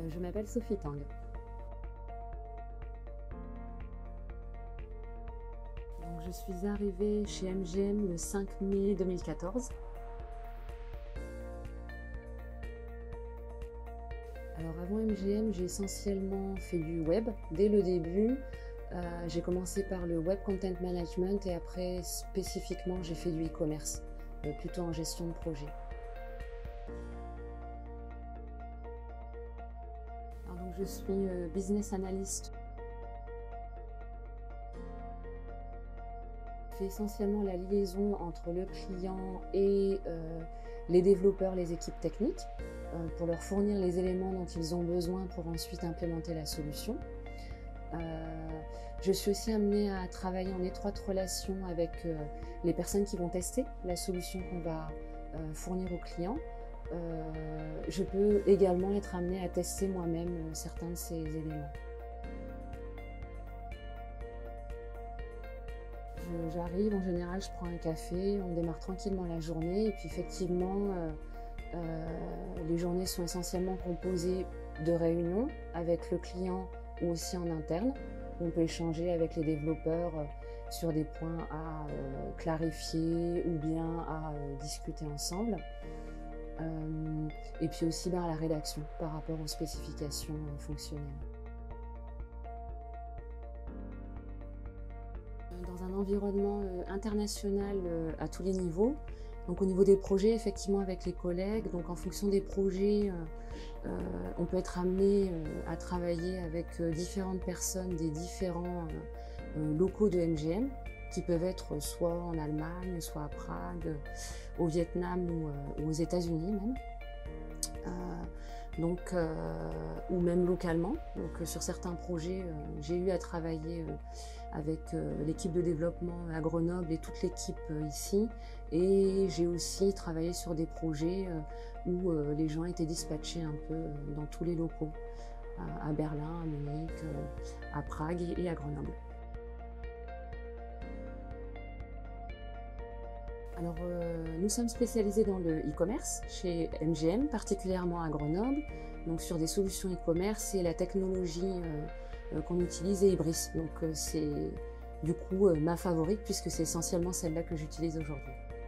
Je m'appelle Sophie Tang. Donc, je suis arrivée chez MGM le 5 mai 2014. Alors avant MGM, j'ai essentiellement fait du web. Dès le début, j'ai commencé par le web content management et après spécifiquement j'ai fait du e-commerce, plutôt en gestion de projet. Alors donc je suis business analyst. Je fais essentiellement la liaison entre le client et les développeurs, les équipes techniques, pour leur fournir les éléments dont ils ont besoin pour ensuite implémenter la solution. Je suis aussi amenée à travailler en étroite relation avec les personnes qui vont tester la solution qu'on va fournir aux clients. Je peux également être amenée à tester moi-même certains de ces éléments. J'arrive, en général, je prends un café, on démarre tranquillement la journée et puis effectivement, les journées sont essentiellement composées de réunions avec le client ou aussi en interne. On peut échanger avec les développeurs sur des points à clarifier ou bien à discuter ensemble. Et puis aussi à la rédaction par rapport aux spécifications fonctionnelles. Dans un environnement international à tous les niveaux. Donc au niveau des projets, effectivement avec les collègues, donc en fonction des projets, on peut être amené à travailler avec différentes personnes des différents locaux de MGM, qui peuvent être soit en Allemagne, soit à Prague, au Vietnam ou aux États-Unis même. Ou même localement. Donc, sur certains projets, j'ai eu à travailler avec l'équipe de développement à Grenoble et toute l'équipe ici. Et j'ai aussi travaillé sur des projets où les gens étaient dispatchés un peu dans tous les locaux, à Berlin, à Munich, à Prague et à Grenoble. Alors, nous sommes spécialisés dans le e-commerce chez MGM, particulièrement à Grenoble, donc sur des solutions e-commerce et la technologie qu'on utilise est Ibris. Donc, c'est du coup ma favorite puisque c'est essentiellement celle-là que j'utilise aujourd'hui.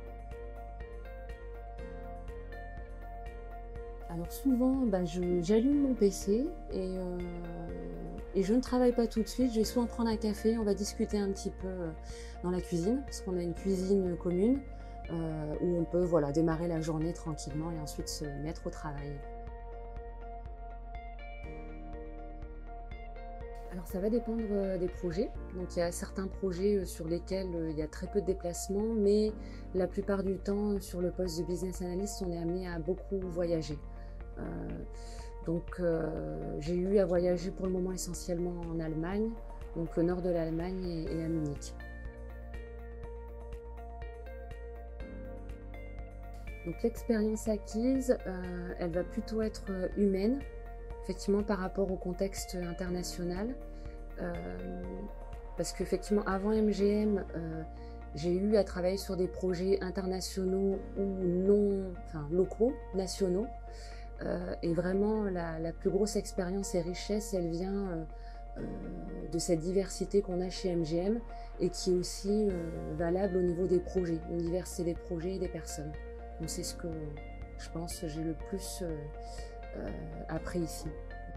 Alors souvent, j'allume mon PC et je ne travaille pas tout de suite. Je vais souvent prendre un café, on va discuter un petit peu dans la cuisine, parce qu'on a une cuisine commune où on peut démarrer la journée tranquillement et ensuite se mettre au travail. Alors ça va dépendre des projets. Donc il y a certains projets sur lesquels il y a très peu de déplacements, mais la plupart du temps, sur le poste de business analyst, on est amené à beaucoup voyager. J'ai eu à voyager pour le moment essentiellement en Allemagne, donc le nord de l'Allemagne et à Munich. Donc l'expérience acquise, elle va plutôt être humaine, effectivement par rapport au contexte international, parce qu'effectivement avant MGM, j'ai eu à travailler sur des projets internationaux ou locaux, nationaux. Et vraiment, la plus grosse expérience et richesse, elle vient de cette diversité qu'on a chez MGM et qui est aussi valable au niveau des projets, une diversité des projets et des personnes. Donc c'est ce que je pense j'ai le plus appris ici.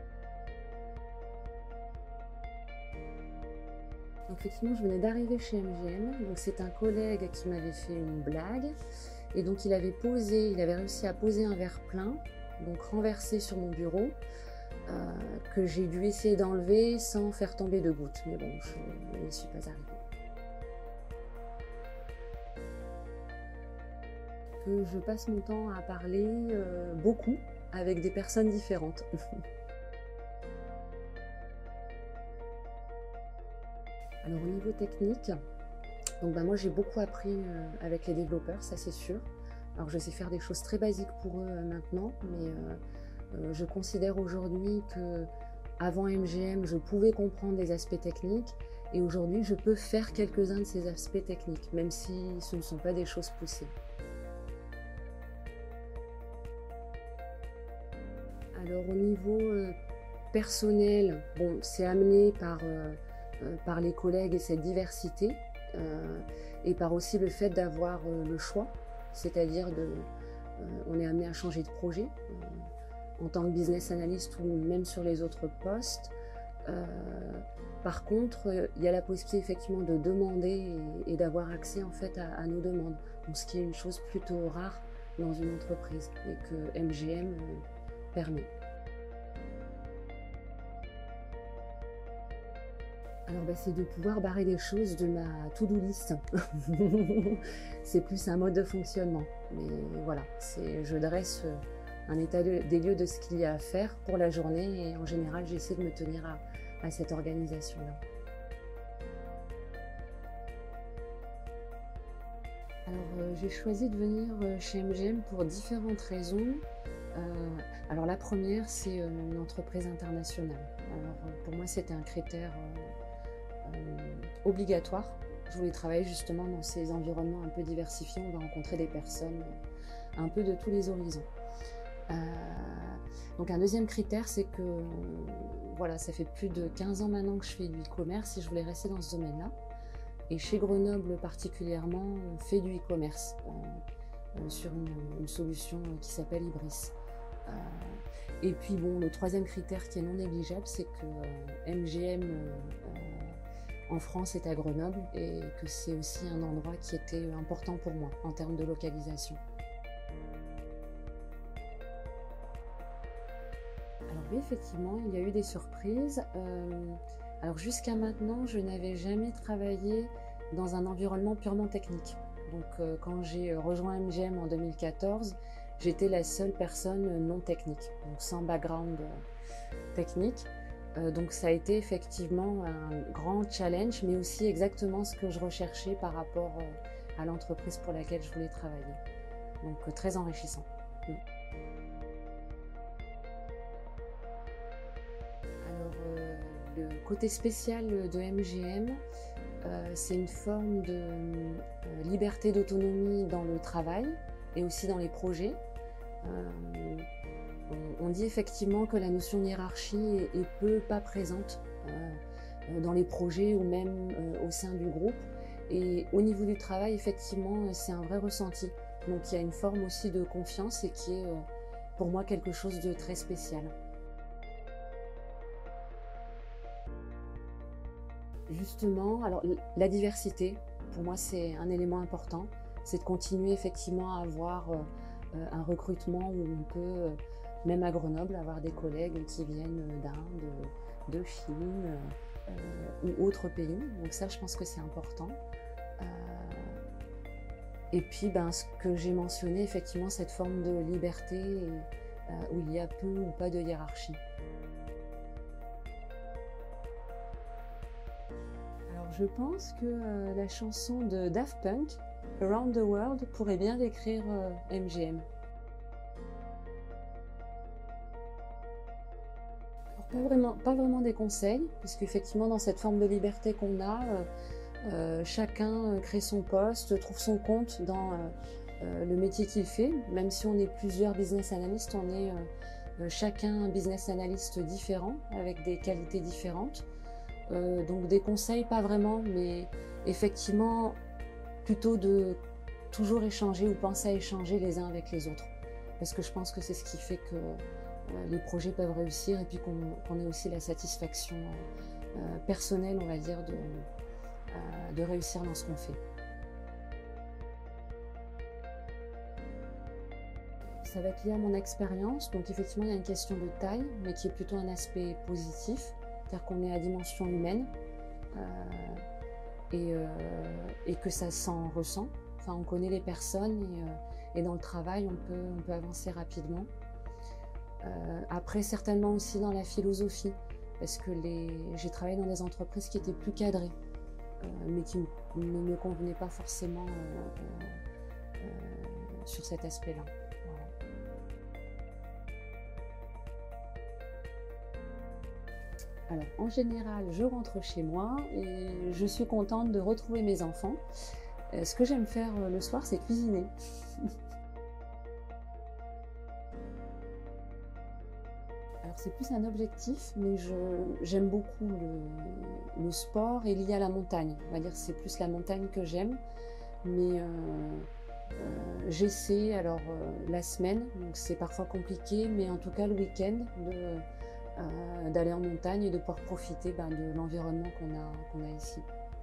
Donc, effectivement, je venais d'arriver chez MGM, donc c'est un collègue qui m'avait fait une blague et donc il avait réussi à poser un verre plein, donc renversé sur mon bureau, que j'ai dû essayer d'enlever sans faire tomber de gouttes. Mais bon, je n'y suis pas arrivée. Que je passe mon temps à parler beaucoup avec des personnes différentes. Alors au niveau technique, moi j'ai beaucoup appris avec les développeurs, ça c'est sûr. Alors je sais faire des choses très basiques pour eux maintenant, mais je considère aujourd'hui que avant MGM, je pouvais comprendre les aspects techniques et aujourd'hui je peux faire quelques-uns de ces aspects techniques, même si ce ne sont pas des choses poussées. Alors au niveau personnel, bon, c'est amené par les collègues et cette diversité, et par aussi le fait d'avoir le choix, c'est-à-dire on est amené à changer de projet en tant que business analyst ou même sur les autres postes. Par contre, il y a la possibilité effectivement de demander et d'avoir accès en fait à nos demandes, donc, ce qui est une chose plutôt rare dans une entreprise et que MGM permet. Alors c'est de pouvoir barrer des choses de ma to-do list. C'est plus un mode de fonctionnement. Mais voilà, je dresse un état des lieux de ce qu'il y a à faire pour la journée et en général j'essaie de me tenir à cette organisation-là. Alors j'ai choisi de venir chez MGM pour différentes raisons. Alors la première, c'est une entreprise internationale. Alors pour moi c'était un critère obligatoire. Je voulais travailler justement dans ces environnements un peu diversifiés. On va rencontrer des personnes un peu de tous les horizons. Donc un deuxième critère, c'est que voilà, ça fait plus de 15 ans maintenant que je fais du e-commerce et je voulais rester dans ce domaine-là. Et chez Grenoble particulièrement, on fait du e-commerce sur une solution qui s'appelle Ibris. Et puis bon, le troisième critère qui est non négligeable, c'est que MGM en France est à Grenoble et que c'est aussi un endroit qui était important pour moi en termes de localisation. Alors oui, effectivement, il y a eu des surprises. Alors jusqu'à maintenant, je n'avais jamais travaillé dans un environnement purement technique. Donc quand j'ai rejoint MGM en 2014, j'étais la seule personne non technique, donc sans background technique. Donc ça a été effectivement un grand challenge, mais aussi exactement ce que je recherchais par rapport à l'entreprise pour laquelle je voulais travailler. Donc très enrichissant. Alors le côté spécial de MGM, c'est une forme de liberté d'autonomie dans le travail et aussi dans les projets. On dit effectivement que la notion de hiérarchie est peu pas présente dans les projets ou même au sein du groupe. Et au niveau du travail, effectivement, c'est un vrai ressenti. Donc il y a une forme aussi de confiance et qui est pour moi quelque chose de très spécial. Justement, alors la diversité, pour moi c'est un élément important. C'est de continuer effectivement à avoir un recrutement où on peut, même à Grenoble, avoir des collègues qui viennent d'Inde, de Chine ou autres pays. Donc ça, je pense que c'est important. Et puis, ce que j'ai mentionné, effectivement, cette forme de liberté où il y a peu ou pas de hiérarchie. Alors, je pense que la chanson de Daft Punk, Around the World, pourrait bien décrire MGM. Pas vraiment des conseils, puisque effectivement dans cette forme de liberté qu'on a, chacun crée son poste, trouve son compte dans le métier qu'il fait. Même si on est plusieurs business analysts, on est chacun un business analyst différent, avec des qualités différentes. Donc des conseils, pas vraiment, mais effectivement plutôt de toujours échanger ou penser à échanger les uns avec les autres. Parce que je pense que c'est ce qui fait que les projets peuvent réussir et puis qu'on ait aussi la satisfaction personnelle, on va dire, de réussir dans ce qu'on fait. Ça va être lié à mon expérience, donc effectivement il y a une question de taille, mais qui est plutôt un aspect positif, c'est-à-dire qu'on est à dimension humaine et que ça s'en ressent. Enfin, on connaît les personnes et dans le travail on peut avancer rapidement. Après, certainement aussi dans la philosophie, parce que j'ai travaillé dans des entreprises qui étaient plus cadrées, mais qui ne me convenaient pas forcément sur cet aspect-là. Voilà. Alors, en général, je rentre chez moi et je suis contente de retrouver mes enfants. Ce que j'aime faire le soir, c'est cuisiner. c'est plus un objectif, mais j'aime beaucoup le sport et lié à la montagne. On va dire que c'est plus la montagne que j'aime, mais j'essaie, alors la semaine, donc c'est parfois compliqué, mais en tout cas le week-end, d'aller en montagne et de pouvoir profiter de l'environnement qu'on a ici.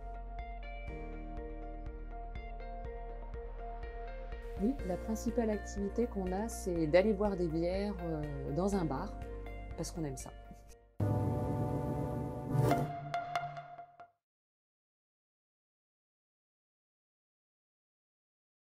Oui, la principale activité qu'on a, c'est d'aller boire des bières dans un bar, parce qu'on aime ça.